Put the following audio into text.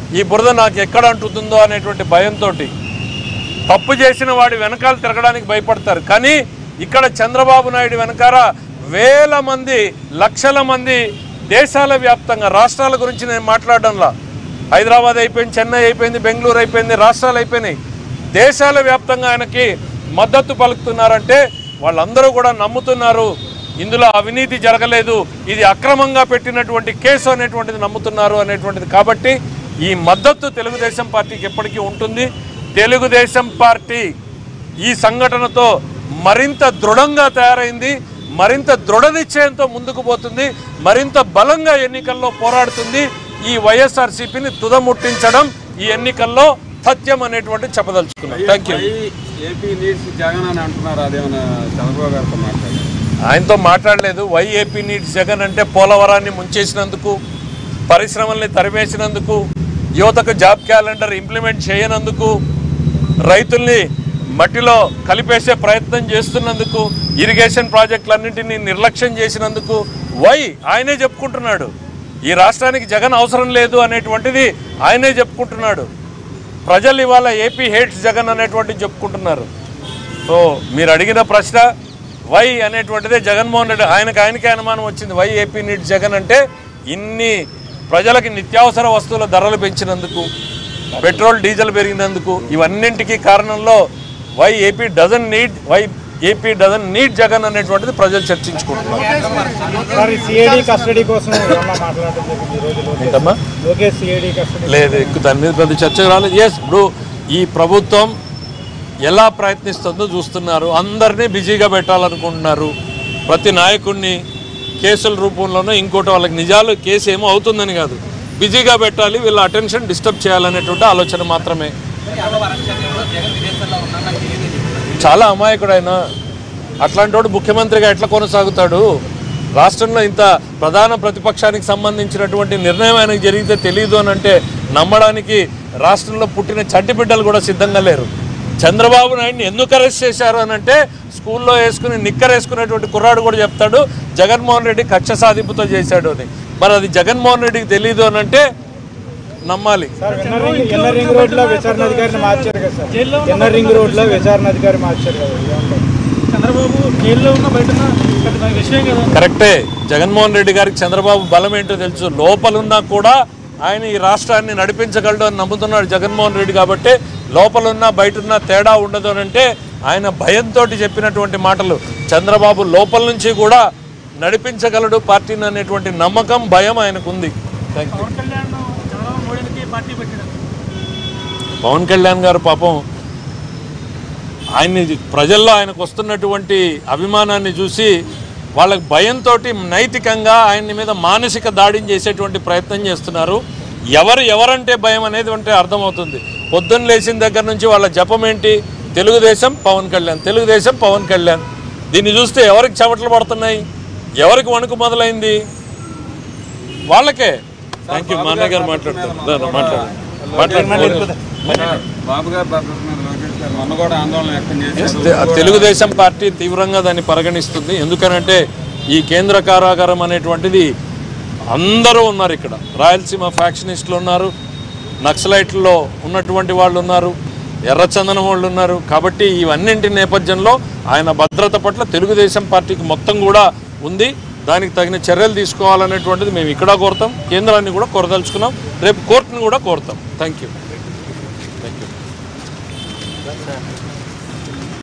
ఈ బురద నాకు ఎక్కడ అంటుతుందో అనేటువంటి భయంతో తప్పు చేసిన వాడి వెనకాల తిరగడానికి భయపడతారు. కానీ ఇక్కడ చంద్రబాబు నాయుడు వెనకాల వేల మంది, లక్షల మంది దేశాల వ్యాప్తంగా, రాష్ట్రాల గురించి నేను మాట్లాడడంలా, హైదరాబాద్ అయిపోయింది, చెన్నై అయిపోయింది, బెంగళూరు అయిపోయింది, రాష్ట్రాలు అయిపోయినాయి, దేశాల వ్యాప్తంగా ఆయనకి మద్దతు పలుకుతున్నారంటే వాళ్ళందరూ కూడా నమ్ముతున్నారు ఇందులో అవినీతి జరగలేదు, ఇది అక్రమంగా పెట్టినటువంటి కేసు అనేటువంటిది నమ్ముతున్నారు అనేటువంటిది. కాబట్టి ఈ మద్దతు తెలుగుదేశం పార్టీకి ఎప్పటికీ ఉంటుంది. తెలుగుదేశం పార్టీ ఈ సంఘటనతో మరింత దృఢంగా తయారైంది, మరింత దృఢ నిశ్చయంతో ముందుకు పోతుంది, మరింత బలంగా ఎన్నికల్లో పోరాడుతుంది. ఈ వైఎస్ఆర్సీపీని తుదముట్టించడం ఈ ఎన్నికల్లో సత్యం అనేటువంటి చెప్పదలుచుకున్నాం. Thank you. ఆయనతో మాట్లాడలేదు. వై ఏపీ నీడ్స్ జగన్ అంటే పోలవరాన్ని ముంచేసినందుకు, పరిశ్రమల్ని తరిమేసినందుకు, యువతకు జాబ్ క్యాలెండర్ ఇంప్లిమెంట్ చేయనందుకు, రైతుల్ని మట్టిలో కలిపేసే ప్రయత్నం చేస్తున్నందుకు, ఇరిగేషన్ ప్రాజెక్టులన్నింటినీ నిర్లక్ష్యం చేసినందుకు వై ఆయనే చెప్పుకుంటున్నాడు. ఈ రాష్ట్రానికి జగన్ అవసరం లేదు అనేటువంటిది ఆయనే చెప్పుకుంటున్నాడు. ప్రజలు ఇవాళ ఏపీ హేట్స్ జగన్ అనేటువంటిది చెప్పుకుంటున్నారు. సో మీరు అడిగిన ప్రశ్న వై అనేటువంటిదే జగన్మోహన్ రెడ్డి ఆయనకే అనుమానం వచ్చింది. వై ఏపీ నీడ్స్ జగన్ అంటే ఇన్ని ప్రజలకి నిత్యావసర వస్తువుల ధరలు పెంచినందుకు, పెట్రోల్ డీజిల్ పెరిగినందుకు, ఇవన్నింటికీ కారణంలో వై ఏపీ డజన్ నీడ్ జగన్ అనేటువంటిది ప్రజలు చర్చించుకుంటున్నారు. లేదు, దాని మీద పెద్ద చర్చ రాలేదు. ఇప్పుడు ఈ ప్రభుత్వం ఎలా ప్రయత్నిస్తుందో చూస్తున్నారు. అందరినీ బిజీగా పెట్టాలనుకుంటున్నారు. ప్రతి నాయకుడిని కేసుల రూపంలోనో ఇంకోటి వాళ్ళకి నిజాలు కేసు ఏమో అవుతుందని కాదు, బిజీగా పెట్టాలి, వీళ్ళ అటెన్షన్ డిస్టర్బ్ చేయాలనేటువంటి ఆలోచన మాత్రమే. చాలా అమాయకుడు ఆయన. అట్లాంటి వాడు ముఖ్యమంత్రిగా ఎట్లా కొనసాగుతాడు? రాష్ట్రంలో ఇంత ప్రధాన ప్రతిపక్షానికి సంబంధించినటువంటి నిర్ణయం ఆయనకు జరిగితే తెలియదు అని అంటే నమ్మడానికి రాష్ట్రంలో పుట్టిన చంటి బిడ్డలు కూడా సిద్ధంగా లేరు. చంద్రబాబు నాయుడిని ఎందుకు అరెస్ట్ చేశారు అని అంటే స్కూల్లో నిక్కరేసుకునేటువంటి కుర్రాడు కూడా చెప్తాడు జగన్మోహన్ రెడ్డి కక్ష సాధింపుతో చేశాడు అని. మరి అది జగన్మోహన్ రెడ్డికి తెలియదు అని అంటే నమ్మాలి. కరెక్టే. జగన్మోహన్ రెడ్డి గారికి చంద్రబాబు బలం ఏంటో తెలుసు. లోపలున్నా కూడా ఆయన ఈ రాష్ట్రాన్ని నడిపించగలడు అని నమ్ముతున్నాడు జగన్మోహన్ రెడ్డి. కాబట్టి లోపలున్నా బయటన్నా తేడా ఉండదు అని అంటే ఆయన భయంతో చెప్పినటువంటి మాటలు. చంద్రబాబు లోపల నుంచి కూడా నడిపించగలడు పార్టీని అనేటువంటి నమ్మకం, భయం ఆయనకు ఉంది. Thank you. పవన్ కళ్యాణ్ గారు పాపం ఆయన్ని ప్రజల్లో ఆయనకు వస్తున్నటువంటి అభిమానాన్ని చూసి వాళ్ళకి భయంతో నైతికంగా ఆయన మీద మానసిక దాడిని చేసేటువంటి ప్రయత్నం చేస్తున్నారు. ఎవరంటే భయం అనేది అంటే అర్థమవుతుంది. పొద్దున్న లేచిన దగ్గర నుంచి వాళ్ళ జపం ఏంటి? తెలుగుదేశం పవన్ కళ్యాణ్, తెలుగుదేశం పవన్ కళ్యాణ్. దీన్ని చూస్తే ఎవరికి చెమటలు పడుతున్నాయి, ఎవరికి వణుకు మొదలైంది? వాళ్ళకే. Thank you. మా అన్నయ్య గారు మాట్లాడతారు. తెలుగుదేశం పార్టీ తీవ్రంగా దాన్ని పరిగణిస్తుంది. ఎందుకనంటే ఈ కేంద్ర కారాగారం అనేటువంటిది అందరూ ఉన్నారు. ఇక్కడ రాయలసీమ ఫ్యాక్షనిస్టులు ఉన్నారు, నక్సలైట్లలో ఉన్నటువంటి వాళ్ళు ఉన్నారు, ఎర్రచందనం వాళ్ళు ఉన్నారు. కాబట్టి ఇవన్నింటి నేపథ్యంలో ఆయన భద్రత పట్ల తెలుగుదేశం పార్టీకి మొత్తం కూడా ఉంది. దానికి తగిన చర్యలు తీసుకోవాలనేటువంటిది మేము ఇక్కడ కోరుతాం, కేంద్రాన్ని కూడా కోరదలుచుకున్నాం, రేపు కోర్టును కూడా కోరుతాం. Thank you.